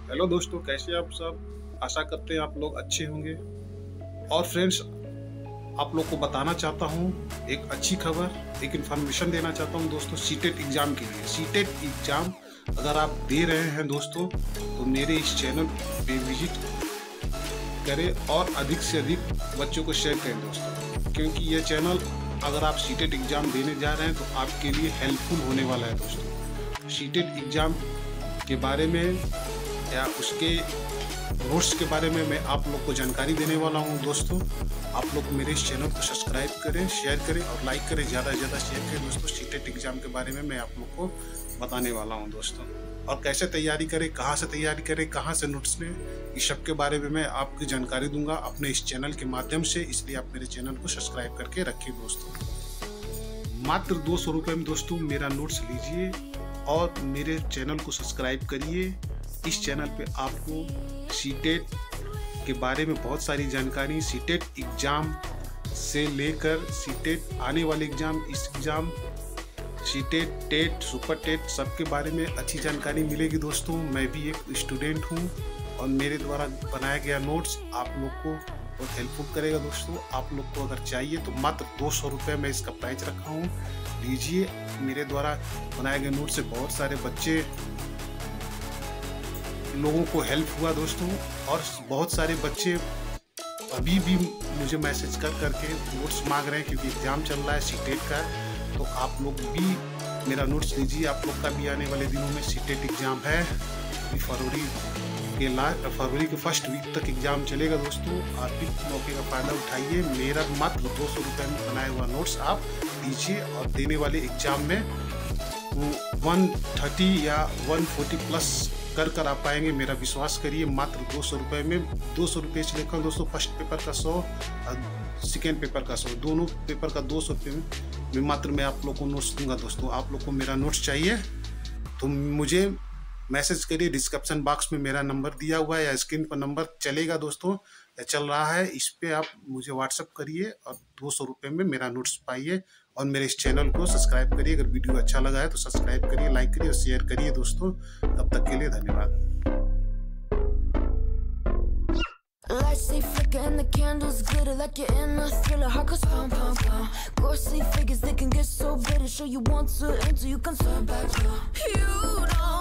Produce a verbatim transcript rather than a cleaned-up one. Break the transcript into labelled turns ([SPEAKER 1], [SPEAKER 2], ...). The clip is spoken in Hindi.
[SPEAKER 1] हेलो दोस्तों, कैसे आप सब। आशा करते हैं आप लोग अच्छे होंगे। और फ्रेंड्स, आप लोग को बताना चाहता हूँ एक अच्छी खबर, एक इन्फॉर्मेशन देना चाहता हूँ दोस्तों सीटेट एग्ज़ाम के लिए। सीटेट एग्ज़ाम अगर आप दे रहे हैं दोस्तों तो मेरे इस चैनल पे विजिट करें और अधिक से अधिक बच्चों को शेयर करें दोस्तों, क्योंकि ये चैनल अगर आप सीटेट एग्ज़ाम देने जा रहे हैं तो आपके लिए हेल्पफुल होने वाला है दोस्तों। सीटेट एग्ज़ाम के बारे में या उसके नोट्स के बारे में मैं आप लोग को जानकारी देने वाला हूं दोस्तों। आप लोग मेरे इस चैनल को सब्सक्राइब करें, शेयर करें और लाइक करें, ज़्यादा से ज़्यादा शेयर करें दोस्तों। सीटेट एग्ज़ाम के बारे में मैं आप लोग को बताने वाला हूं दोस्तों, और कैसे तैयारी करें, कहां से तैयारी करें, कहां से नोट्स लें, इस सब के बारे में मैं आपकी जानकारी दूंगा अपने इस चैनल के माध्यम से। इसलिए आप मेरे चैनल को सब्सक्राइब करके रखिए दोस्तों। मात्र दो सौ रुपये में दोस्तों मेरा नोट्स लीजिए और मेरे चैनल को सब्सक्राइब करिए। इस चैनल पे आपको सीटेट के बारे में बहुत सारी जानकारी, सीटेट एग्ज़ाम से लेकर सीटेट आने वाले एग्ज़ाम, इस exam CTET, TET, super TET सबके बारे में अच्छी जानकारी मिलेगी दोस्तों। मैं भी एक स्टूडेंट हूँ और मेरे द्वारा बनाया गया नोट्स आप लोग को बहुत हेल्पफुल करेगा दोस्तों। आप लोग को अगर चाहिए तो मात्र दो सौ रुपये में इसका प्राइस रखा हूँ, लीजिए। मेरे द्वारा बनाए गए नोट से बहुत सारे बच्चे लोगों को हेल्प हुआ दोस्तों, और बहुत सारे बच्चे अभी भी मुझे मैसेज कर करके नोट्स मांग रहे हैं, क्योंकि एग्ज़ाम चल रहा है सीटेट का। तो आप लोग भी मेरा नोट्स लीजिए। आप लोग का भी आने वाले दिनों में सीटेट एग्ज़ाम है। फरवरी के लास्ट फरवरी के फर्स्ट वीक तक एग्ज़ाम चलेगा दोस्तों। आप भी मौके का फ़ायदा उठाइए। मेरा मात्र दो सौ रुपये में बनाया हुआ नोट्स आप लीजिए और देने वाले एग्ज़ाम में वन थर्टी या वन फोर्टी प्लस कर कर आप पाएंगे, मेरा विश्वास करिए। मात्र दो सौ रुपये में, दो सौ रुपये से लेकर दोस्तों फर्स्ट पेपर का सौ और सेकेंड पेपर का सौ, दोनों पेपर का दो सौ रुपये में मात्र मैं आप लोग को नोट्स दूंगा दोस्तों। आप लोग को मेरा नोट्स चाहिए तो मुझे मैसेज करिए। डिस्क्रिप्शन बॉक्स में मेरा नंबर दिया हुआ है या स्क्रीन पर नंबर चलेगा दोस्तों, या चल रहा है, इस पर आप मुझे व्हाट्सअप करिए और दो सौ रुपये में मेरा नोट्स पाइए। और मेरे इस चैनल को सब्सक्राइब करिए। अगर वीडियो अच्छा लगा है तो सब्सक्राइब करिए, लाइक करिए और शेयर करिए दोस्तों। तब तक के लिए धन्यवाद।
[SPEAKER 2] Lights stay flickering, the candles glitter like you're in a thriller. Heart goes pound, pound, pound. Ghostly figures, they can get so bitter. Show you want to enter, you can turn back now. You don't